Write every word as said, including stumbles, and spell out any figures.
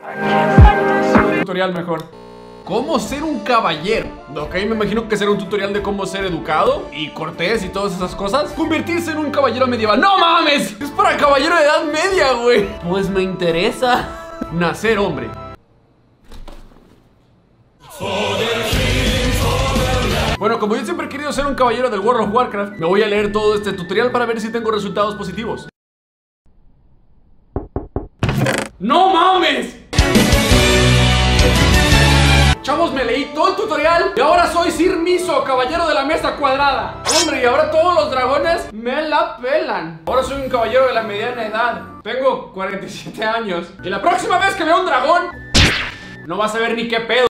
Tutorial mejor. ¿Cómo ser un caballero? Ok, me imagino que será un tutorial de cómo ser educado y cortés y todas esas cosas. Convertirse en un caballero medieval. ¡No mames! Es para caballero de edad media, güey. Pues me interesa. Nacer hombre. Bueno, como yo siempre he querido ser un caballero del World of Warcraft, me voy a leer todo este tutorial para ver si tengo resultados positivos. ¡No mames! Chavos, me leí todo el tutorial y ahora soy Sir Miso, caballero de la mesa cuadrada. Hombre, y ahora todos los dragones me la pelan. Ahora soy un caballero de la mediana edad. Tengo cuarenta y siete años. Y la próxima vez que vea un dragón, no vas a ver ni qué pedo.